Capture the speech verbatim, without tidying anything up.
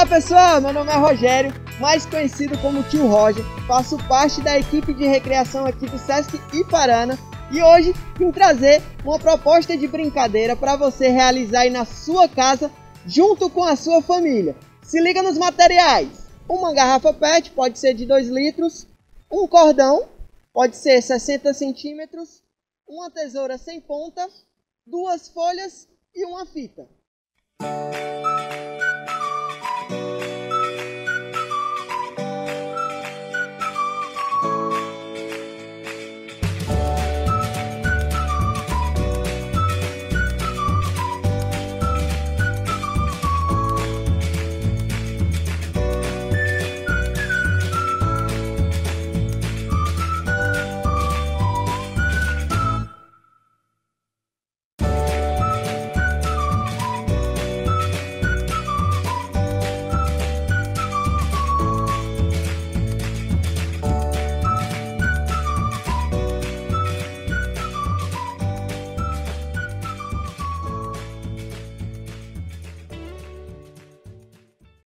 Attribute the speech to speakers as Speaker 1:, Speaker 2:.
Speaker 1: Olá pessoal, meu nome é Rogério, mais conhecido como Tio Roger, faço parte da equipe de recreação aqui do Sesc Iparana e hoje vim trazer uma proposta de brincadeira para você realizar aí na sua casa junto com a sua família. Se liga nos materiais: uma garrafa pet, pode ser de dois litros, um cordão, pode ser sessenta centímetros, uma tesoura sem ponta, duas folhas e uma fita.